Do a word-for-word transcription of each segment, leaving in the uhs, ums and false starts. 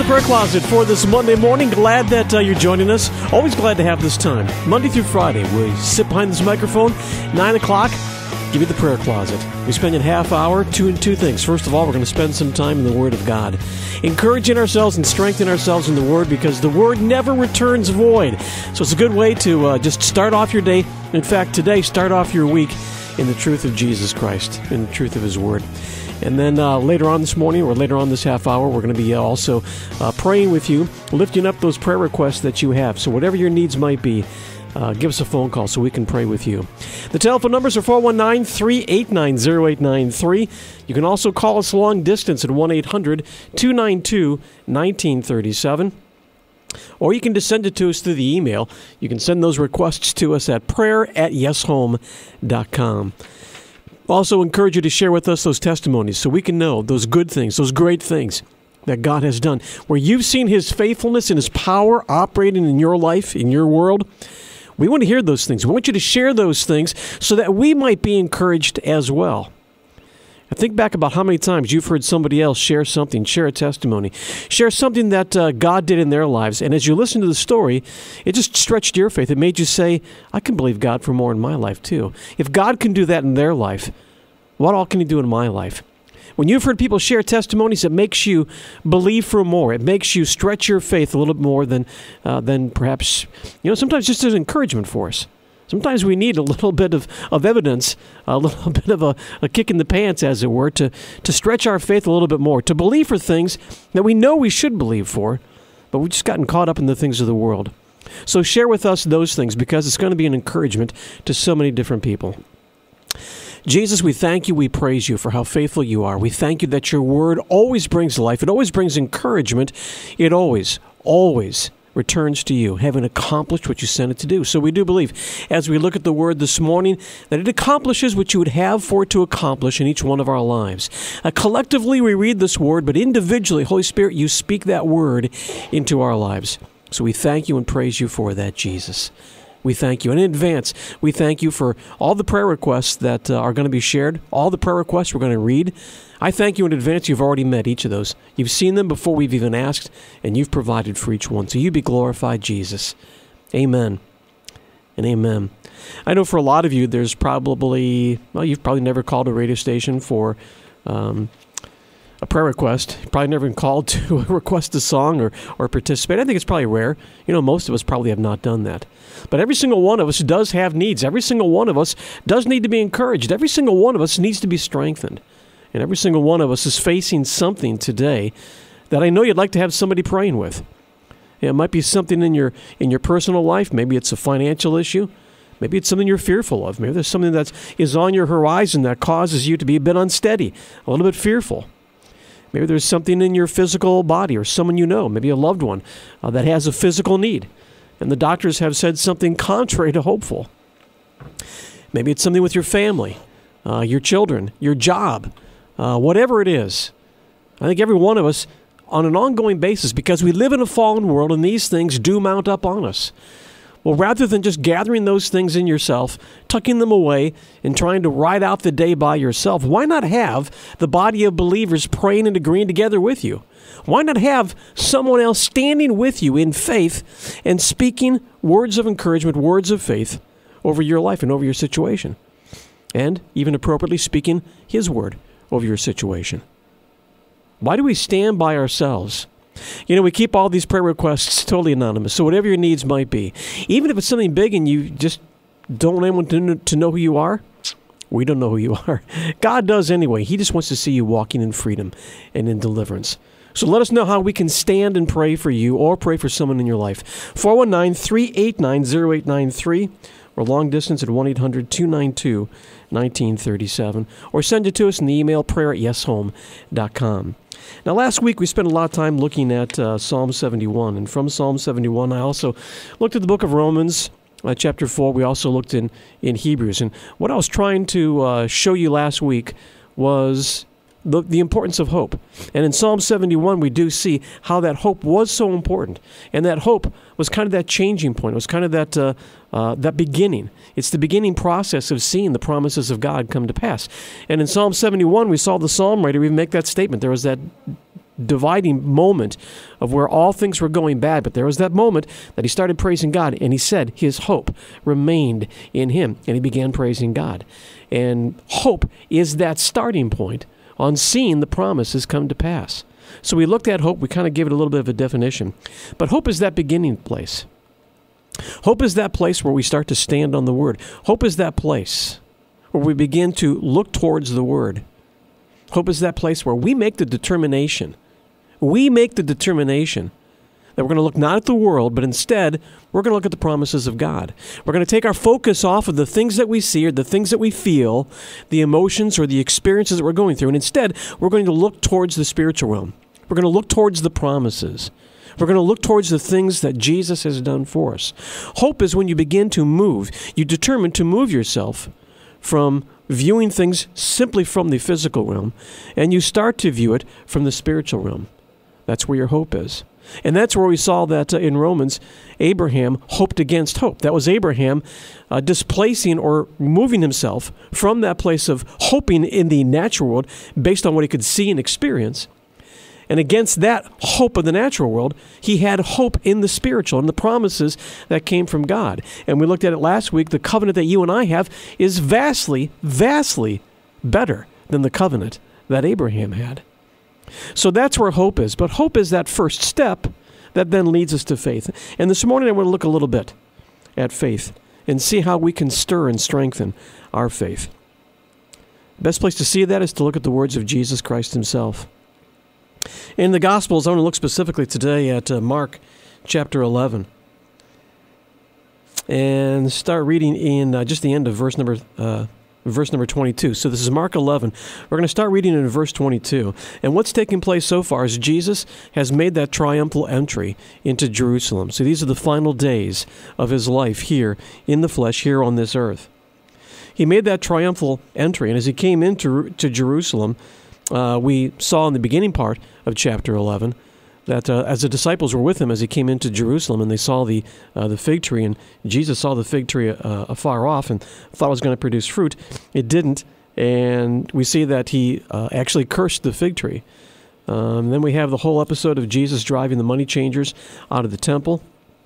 Prayer Closet for this Monday morning. Glad that uh, you're joining us. Always glad to have this time. Monday through Friday, we sit behind this microphone, nine o'clock, give you the Prayer Closet. We spend a half hour doing two things. First of all, we're going to spend some time in the Word of God, encouraging ourselves and strengthening ourselves in the Word, because the Word never returns void. So it's a good way to uh, just start off your day. In fact, today, start off your week in the truth of Jesus Christ, in the truth of His Word. And then uh, later on this morning, or later on this half hour, we're going to be uh, also uh, praying with you, lifting up those prayer requests that you have. So whatever your needs might be, uh, give us a phone call so we can pray with you. The telephone numbers are four one nine, three eight nine, zero eight nine three. You can also call us long distance at one eight hundred, two nine two, one nine three seven. Or you can just send it to us through the email. You can send those requests to us at prayer at yes home dot com. Also encourage you to share with us those testimonies so we can know those good things, those great things that God has done, where you've seen His faithfulness and His power operating in your life, in your world. We want to hear those things. We want you to share those things so that we might be encouraged as well. I think back about how many times you've heard somebody else share something, share a testimony, share something that uh, God did in their lives. And as you listen to the story, it just stretched your faith. It made you say, I can believe God for more in my life too. If God can do that in their life, what all can He do in my life? When you've heard people share testimonies, it makes you believe for more. It makes you stretch your faith a little bit more than, uh, than perhaps, you know, sometimes just as encouragement for us. Sometimes we need a little bit of, of evidence, a little bit of a, a kick in the pants, as it were, to, to stretch our faith a little bit more, to believe for things that we know we should believe for, but we've just gotten caught up in the things of the world. So share with us those things, because it's going to be an encouragement to so many different people. Jesus, we thank you, we praise you for how faithful you are. We thank you that your word always brings life. It always brings encouragement. It always, always returns to you, having accomplished what you sent it to do. So we do believe, as we look at the word this morning, that it accomplishes what you would have for it to accomplish in each one of our lives. Uh, collectively, we read this word, but individually, Holy Spirit, you speak that word into our lives. So we thank you and praise you for that, Jesus. We thank you. And in advance, we thank you for all the prayer requests that uh, are going to be shared, all the prayer requests we're going to read. I thank you in advance. You've already met each of those. You've seen them before we've even asked, and you've provided for each one. So you be glorified, Jesus. Amen and amen. I know for a lot of you, there's probably, well, you've probably never called a radio station for um, a prayer request. You've probably never been called to request a song or, or participate. I think it's probably rare. You know, most of us probably have not done that. But every single one of us does have needs. Every single one of us does need to be encouraged. Every single one of us needs to be strengthened. And every single one of us is facing something today that I know you'd like to have somebody praying with. It might be something in your in your personal life. Maybe it's a financial issue. Maybe it's something you're fearful of. Maybe there's something that is on your horizon that causes you to be a bit unsteady, a little bit fearful. Maybe there's something in your physical body or someone you know, maybe a loved one, uh, that has a physical need. And the doctors have said something contrary to hopeful. Maybe it's something with your family, uh, your children, your job, uh, whatever it is. I think every one of us, on an ongoing basis, because we live in a fallen world and these things do mount up on us. Well, rather than just gathering those things in yourself, tucking them away, and trying to ride out the day by yourself, why not have the body of believers praying and agreeing together with you? Why not have someone else standing with you in faith and speaking words of encouragement, words of faith over your life and over your situation? And even appropriately speaking His word over your situation. Why do we stand by ourselves? You know, we keep all these prayer requests totally anonymous, so whatever your needs might be, even if it's something big and you just don't want anyone to know, to know who you are, we don't know who you are. God does anyway. He just wants to see you walking in freedom and in deliverance. So let us know how we can stand and pray for you or pray for someone in your life. four one nine, three eight nine, zero eight nine three or long distance at one eight hundred, two nine two, one nine three seven, or send it to us in the email prayer at yes home dot com. Now, last week we spent a lot of time looking at uh, Psalm seventy-one, and from Psalm seventy-one I also looked at the book of Romans, uh, chapter four. We also looked in, in Hebrews, and what I was trying to uh, show you last week was the, the importance of hope. And in Psalm seventy-one, we do see how that hope was so important. And that hope was kind of that changing point. It was kind of that uh, uh, that beginning. It's the beginning process of seeing the promises of God come to pass. And in Psalm seventy-one, we saw the psalm writer even make that statement. There was that dividing moment of where all things were going bad, but there was that moment that he started praising God, and he said his hope remained in him, and he began praising God. And hope is that starting point on seeing the promises come to pass. So we looked at hope, we kind of gave it a little bit of a definition. But hope is that beginning place. Hope is that place where we start to stand on the Word. Hope is that place where we begin to look towards the Word. Hope is that place where we make the determination. We make the determination that we're going to look not at the world, but instead we're going to look at the promises of God. We're going to take our focus off of the things that we see or the things that we feel, the emotions or the experiences that we're going through, and instead we're going to look towards the spiritual realm. We're going to look towards the promises. We're going to look towards the things that Jesus has done for us. Hope is when you begin to move. You determine to move yourself from viewing things simply from the physical realm, and you start to view it from the spiritual realm. That's where your hope is. And that's where we saw that uh, in Romans, Abraham hoped against hope. That was Abraham uh, displacing or moving himself from that place of hoping in the natural world based on what he could see and experience. And against that hope of the natural world, he had hope in the spiritual and the promises that came from God. And we looked at it last week. The covenant that you and I have is vastly, vastly better than the covenant that Abraham had. So that's where hope is. But hope is that first step that then leads us to faith. And this morning I want to look a little bit at faith and see how we can stir and strengthen our faith. Best place to see that is to look at the words of Jesus Christ himself. In the Gospels, I want to look specifically today at uh, Mark chapter eleven and start reading in uh, just the end of verse number uh, verse number twenty-two. So this is Mark eleven. We're going to start reading in verse twenty-two. And what's taking place so far is Jesus has made that triumphal entry into Jerusalem. So these are the final days of his life here in the flesh, here on this earth. He made that triumphal entry, and as he came into to Jerusalem, Uh, we saw in the beginning part of chapter eleven that uh, as the disciples were with him as he came into Jerusalem and they saw the uh, the fig tree, and Jesus saw the fig tree uh, afar off and thought it was going to produce fruit. It didn't, and we see that he uh, actually cursed the fig tree. Um, then we have the whole episode of Jesus driving the money changers out of the temple.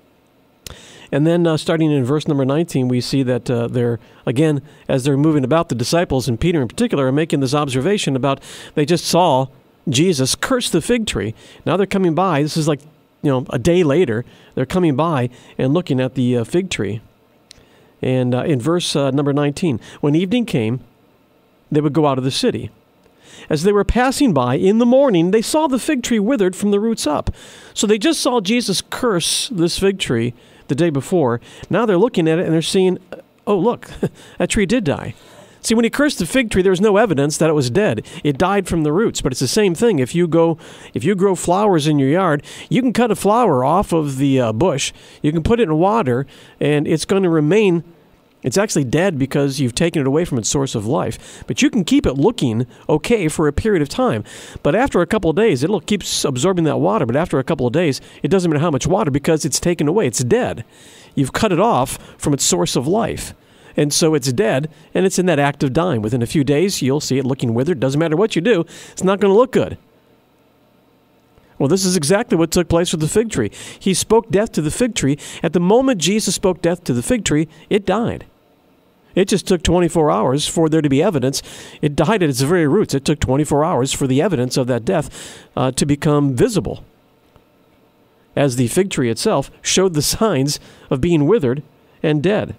And then uh, starting in verse number nineteen, we see that uh, they're, again, as they're moving about, the disciples, and Peter in particular, are making this observation about they just saw Jesus curse the fig tree. Now they're coming by. This is like, you know, a day later. They're coming by and looking at the uh, fig tree. And uh, in verse uh, number nineteen, when evening came, they would go out of the city. As they were passing by in the morning, they saw the fig tree withered from the roots up. So they just saw Jesus curse this fig tree the day before. Now they're looking at it and they're seeing, oh, look, that tree did die. See, when he cursed the fig tree, there was no evidence that it was dead. It died from the roots. But it's the same thing. If you go, if you grow flowers in your yard, you can cut a flower off of the uh, bush. You can put it in water, and it's going to remain. It's actually dead because you've taken it away from its source of life. But you can keep it looking okay for a period of time. But after a couple of days, it'll keep absorbing that water. But after a couple of days, it doesn't matter how much water because it's taken away. It's dead. You've cut it off from its source of life. And so it's dead, and it's in that act of dying. Within a few days, you'll see it looking withered. Doesn't matter what you do. It's not going to look good. Well, this is exactly what took place with the fig tree. He spoke death to the fig tree. At the moment Jesus spoke death to the fig tree, it died. It just took twenty-four hours for there to be evidence. It died at its very roots. It took twenty-four hours for the evidence of that death uh, to become visible, as the fig tree itself showed the signs of being withered and dead.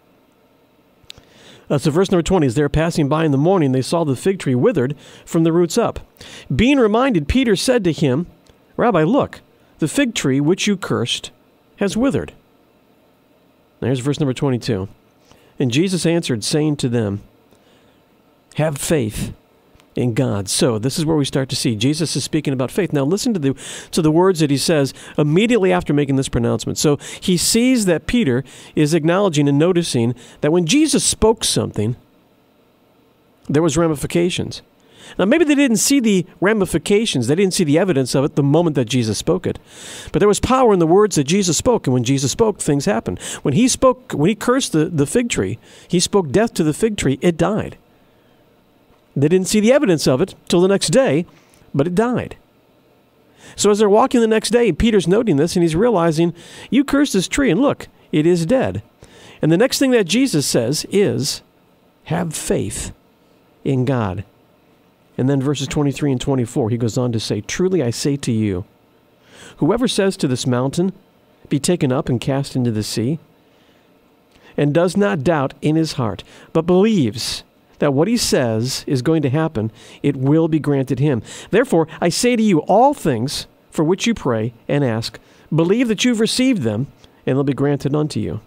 Uh, so verse number twenty, as they were passing by in the morning, they saw the fig tree withered from the roots up. Being reminded, Peter said to him, Rabbi, look, the fig tree which you cursed has withered. Now here's verse number twenty-two. And Jesus answered, saying to them, have faith in God. So this is where we start to see Jesus is speaking about faith. Now listen to the to the words that he says immediately after making this pronouncement. So he sees that Peter is acknowledging and noticing that when Jesus spoke something, there was ramifications. Now, maybe they didn't see the ramifications. They didn't see the evidence of it the moment that Jesus spoke it. But there was power in the words that Jesus spoke. And when Jesus spoke, things happened. When he spoke, when he cursed the, the fig tree, he spoke death to the fig tree, it died. They didn't see the evidence of it till the next day, but it died. So as they're walking the next day, Peter's noting this, and he's realizing, you cursed this tree, and look, it is dead. And the next thing that Jesus says is, have faith in God. And then verses twenty-three and twenty-four, he goes on to say, truly I say to you, whoever says to this mountain, be taken up and cast into the sea, and does not doubt in his heart, but believes that what he says is going to happen, it will be granted him. Therefore, I say to you, all things for which you pray and ask, believe that you've received them, and they'll be granted unto you.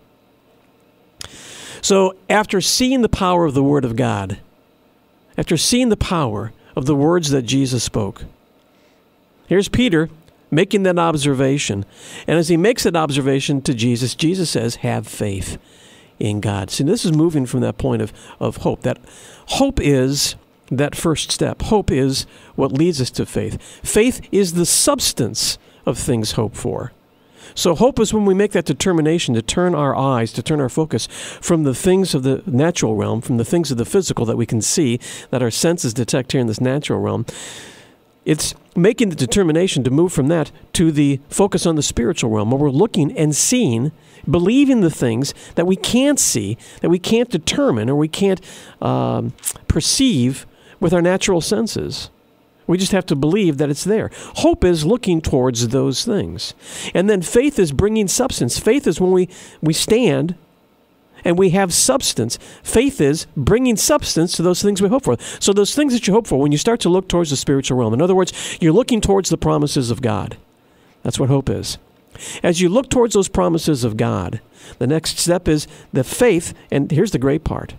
So after seeing the power of the Word of God, after seeing the power of the words that Jesus spoke, here's Peter making that observation. And as he makes that observation to Jesus, Jesus says, have faith in God. See, this is moving from that point of, of hope. That hope is that first step. Hope is what leads us to faith. Faith is the substance of things hoped for. So hope is when we make that determination to turn our eyes, to turn our focus from the things of the natural realm, from the things of the physical that we can see, that our senses detect here in this natural realm. It's making the determination to move from that to the focus on the spiritual realm, where we're looking and seeing, believing the things that we can't see, that we can't determine, or we can't um, perceive with our natural senses. We just have to believe that it's there. Hope is looking towards those things. And then faith is bringing substance. Faith is when we, we stand and we have substance. Faith is bringing substance to those things we hope for. So those things that you hope for, when you start to look towards the spiritual realm, in other words, you're looking towards the promises of God. That's what hope is. As you look towards those promises of God, the next step is the faith, and here's the great part.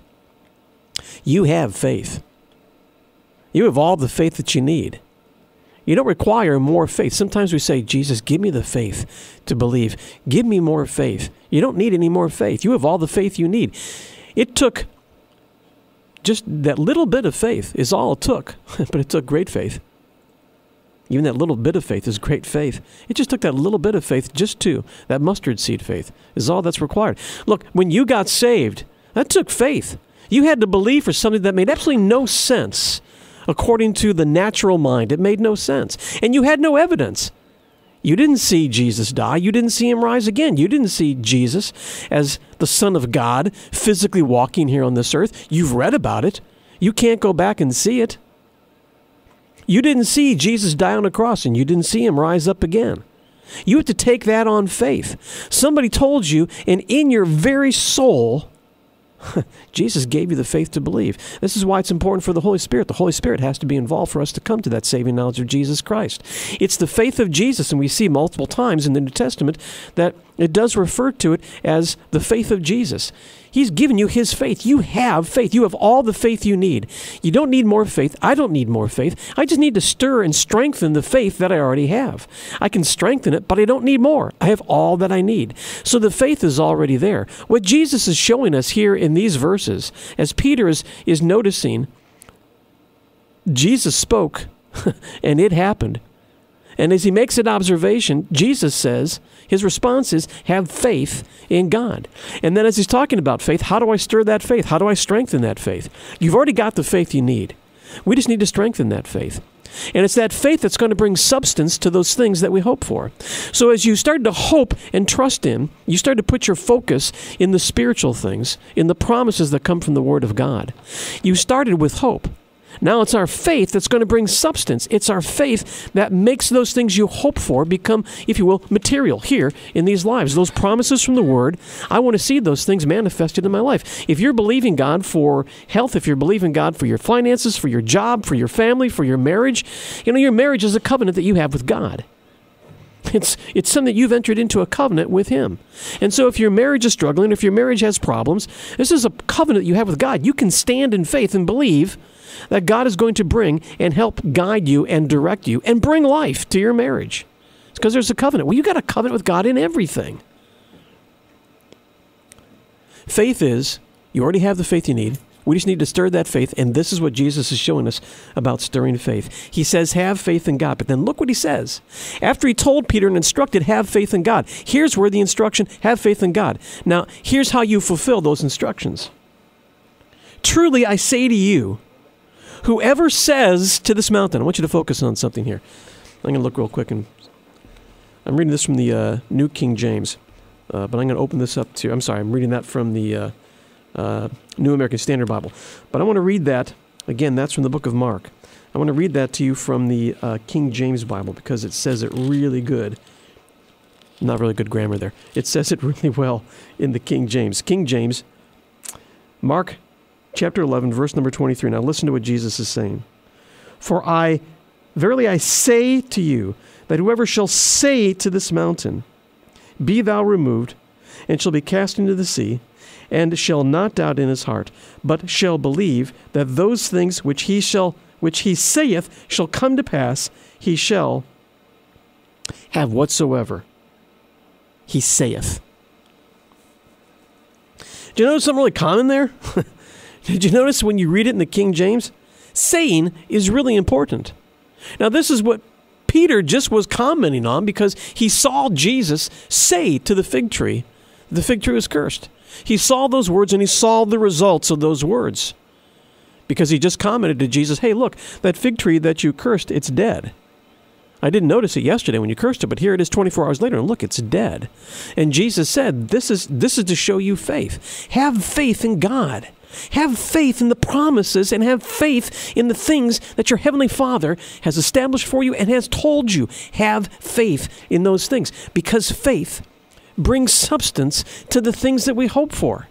You have faith. You have all the faith that you need. You don't require more faith. Sometimes we say, Jesus, give me the faith to believe. Give me more faith. You don't need any more faith. You have all the faith you need. It took just that little bit of faith is all it took, but it took great faith. Even that little bit of faith is great faith. It just took that little bit of faith, just to, that mustard seed faith is all that's required. Look, when you got saved, that took faith. You had to believe for something that made absolutely no sense. According to the natural mind, it made no sense. And you had no evidence. You didn't see Jesus die. You didn't see him rise again. You didn't see Jesus as the Son of God physically walking here on this earth. You've read about it. You can't go back and see it. You didn't see Jesus die on a cross, and you didn't see him rise up again. You have to take that on faith. Somebody told you, and in your very soul, Jesus gave you the faith to believe. This is why it's important for the Holy Spirit. The Holy Spirit has to be involved for us to come to that saving knowledge of Jesus Christ. It's the faith of Jesus, and we see multiple times in the New Testament that it does refer to it as the faith of Jesus. He's given you his faith. You have faith. You have all the faith you need. You don't need more faith. I don't need more faith. I just need to stir and strengthen the faith that I already have. I can strengthen it, but I don't need more. I have all that I need. So the faith is already there. What Jesus is showing us here in these verses, as Peter is, is noticing, Jesus spoke, and it happened. And as he makes an observation, Jesus says, his response is, have faith in God. And then as he's talking about faith, how do I stir that faith? How do I strengthen that faith? You've already got the faith you need. We just need to strengthen that faith. And it's that faith that's going to bring substance to those things that we hope for. So as you start to hope and trust him, you start to put your focus in the spiritual things, in the promises that come from the Word of God. You started with hope. Now it's our faith that's going to bring substance. It's our faith that makes those things you hope for become, if you will, material here in these lives. Those promises from the Word, I want to see those things manifested in my life. If you're believing God for health, if you're believing God for your finances, for your job, for your family, for your marriage, you know, your marriage is a covenant that you have with God. It's it's something that you've entered into a covenant with him. And so if your marriage is struggling, if your marriage has problems, this is a covenant that you have with God. You can stand in faith and believe that God is going to bring and help guide you and direct you and bring life to your marriage. It's because there's a covenant. Well, you got a covenant with God in everything. Faith is, you already have the faith you need. We just need to stir that faith, and this is what Jesus is showing us about stirring faith. He says, have faith in God. But then look what he says. After he told Peter and instructed, have faith in God. Here's where the instruction, have faith in God. Now, here's how you fulfill those instructions. Truly, I say to you, whoever says to this mountain, I want you to focus on something here. I'm going to look real quick, and I'm reading this from the uh, New King James, uh, but I'm going to open this up to, I'm sorry, I'm reading that from the uh, uh, New American Standard Bible. But I want to read that, again, that's from the book of Mark. I want to read that to you from the uh, King James Bible because it says it really good. Not really good grammar there. It says it really well in the King James. King James, Mark chapter eleven, verse number twenty-three. Now listen to what Jesus is saying. For I, verily I say to you, that whoever shall say to this mountain, be thou removed, and shall be cast into the sea, and shall not doubt in his heart, but shall believe that those things which he shall, which he saith shall come to pass, he shall have whatsoever he saith. Did you notice something really common there? Did you notice when you read it in the King James? Saying is really important. Now this is what Peter just was commenting on because he saw Jesus say to the fig tree, the fig tree was cursed. He saw those words and he saw the results of those words because he just commented to Jesus, hey, look, that fig tree that you cursed, it's dead. I didn't notice it yesterday when you cursed it, but here it is twenty-four hours later, and look, it's dead. And Jesus said, this is, this is to show you faith. Have faith in God. Have faith in the promises and have faith in the things that your Heavenly Father has established for you and has told you. Have faith in those things because faith brings substance to the things that we hope for.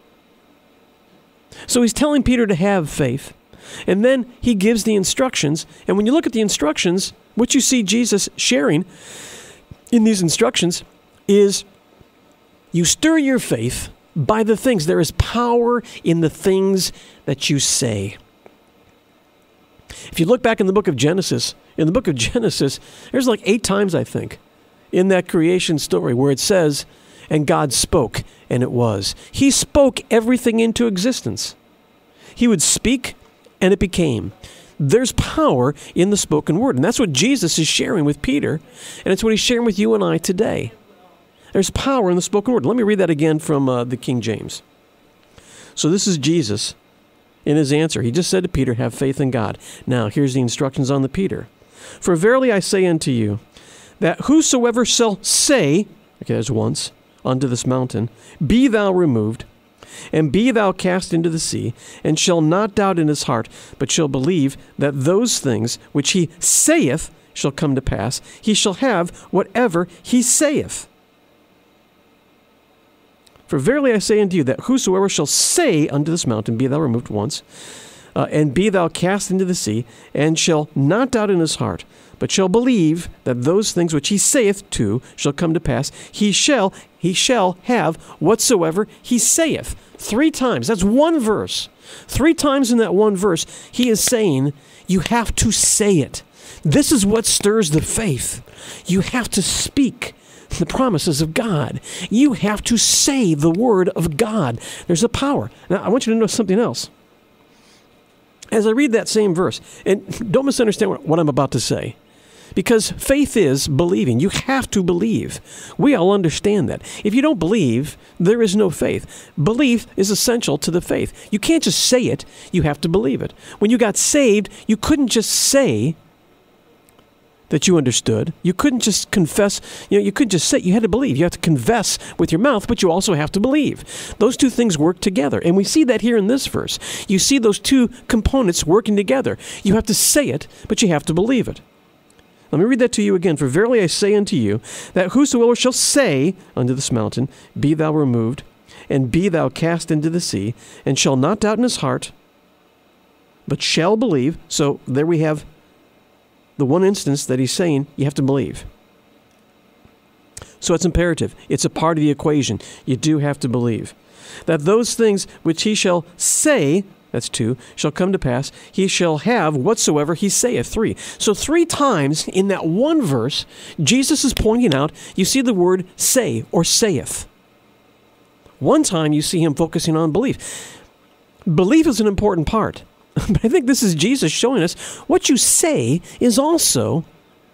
So he's telling Peter to have faith, and then he gives the instructions. And when you look at the instructions, what you see Jesus sharing in these instructions is you stir your faith by the things. There is power in the things that you say. If you look back in the book of Genesis, in the book of Genesis, there's like eight times, I think, in that creation story where it says, and God spoke, and it was. He spoke everything into existence. He would speak, and it became. There's power in the spoken word, and that's what Jesus is sharing with Peter, and it's what he's sharing with you and I today. There's power in the spoken word. Let me read that again from uh, the King James. So this is Jesus in his answer. He just said to Peter, have faith in God. Now, here's the instructions on the Peter. For verily I say unto you, that whosoever shall say, okay, there's once, unto this mountain, be thou removed, and be thou cast into the sea, and shall not doubt in his heart, but shall believe that those things which he saith shall come to pass, he shall have whatever he saith. For verily I say unto you, that whosoever shall say unto this mountain, be thou removed once, uh, and be thou cast into the sea, and shall not doubt in his heart, but shall believe that those things which he saith to shall come to pass, he shall, he shall have whatsoever he saith. Three times. That's one verse. Three times in that one verse, he is saying, you have to say it. This is what stirs the faith. You have to speak the promises of God. You have to say the word of God. There's a power. Now, I want you to know something else. As I read that same verse, and don't misunderstand what, what I'm about to say, because faith is believing. You have to believe. We all understand that. If you don't believe, there is no faith. Belief is essential to the faith. You can't just say it. You have to believe it. When you got saved, you couldn't just say that you understood. You couldn't just confess. You know, you couldn't just say. You had to believe. You have to confess with your mouth, but you also have to believe. Those two things work together. And we see that here in this verse. You see those two components working together. You have to say it, but you have to believe it. Let me read that to you again. For verily I say unto you, that whosoever shall say unto this mountain, be thou removed, and be thou cast into the sea, and shall not doubt in his heart, but shall believe. So there we have the one instance that he's saying you have to believe. So it's imperative. It's a part of the equation. You do have to believe. That those things which he shall say, that's two, shall come to pass, he shall have whatsoever he saith, three. So three times in that one verse, Jesus is pointing out, you see the word say or saith. One time you see him focusing on belief. Belief is an important part. But I think this is Jesus showing us what you say is also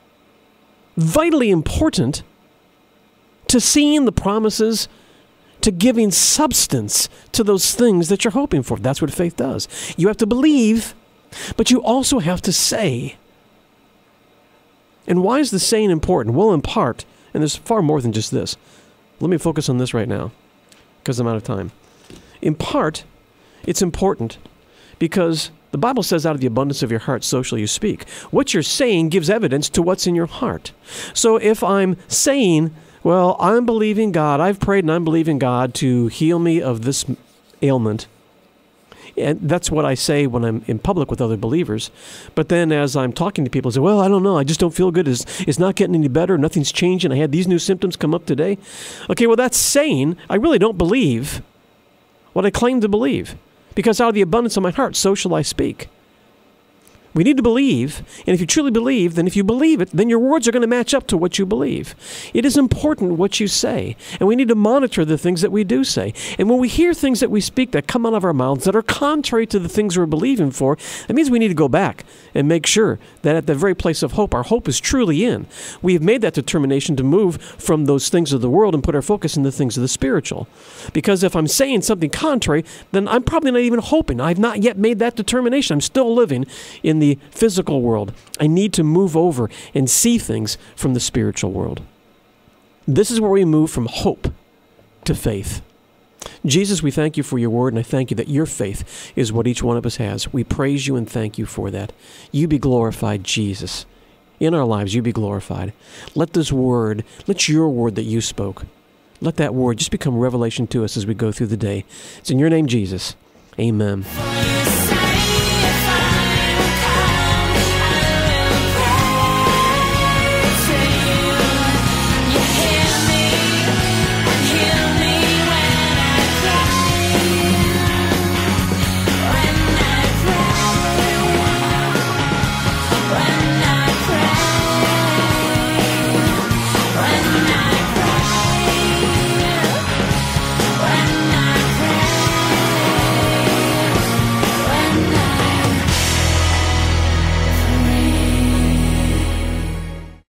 vitally important to seeing the promises, to giving substance to those things that you're hoping for. That's what faith does. You have to believe, but you also have to say. And why is the saying important? Well, in part, and there's far more than just this. Let me focus on this right now, because I'm out of time. In part, it's important because the Bible says out of the abundance of your heart, so shall you speak. What you're saying gives evidence to what's in your heart. So if I'm saying, well, I'm believing God, I've prayed and I'm believing God to heal me of this ailment, and that's what I say when I'm in public with other believers. But then as I'm talking to people, I say, well, I don't know, I just don't feel good. It's, it's not getting any better. Nothing's changing. I had these new symptoms come up today. Okay, well, that's saying I really don't believe what I claim to believe. Because out of the abundance of my heart, so shall I speak. We need to believe, and if you truly believe, then if you believe it, then your words are going to match up to what you believe. It is important what you say, and we need to monitor the things that we do say. And when we hear things that we speak that come out of our mouths that are contrary to the things we're believing for, that means we need to go back and make sure that at the very place of hope, our hope is truly in. We have made that determination to move from those things of the world and put our focus in the things of the spiritual. Because if I'm saying something contrary, then I'm probably not even hoping. I've not yet made that determination. I'm still living in the physical world. I need to move over and see things from the spiritual world. This is where we move from hope to faith. Jesus, we thank you for your word, and I thank you that your faith is what each one of us has. We praise you and thank you for that. You be glorified, Jesus. In our lives, you be glorified. Let this word, let your word that you spoke, let that word just become revelation to us as we go through the day. It's in your name, Jesus. Amen.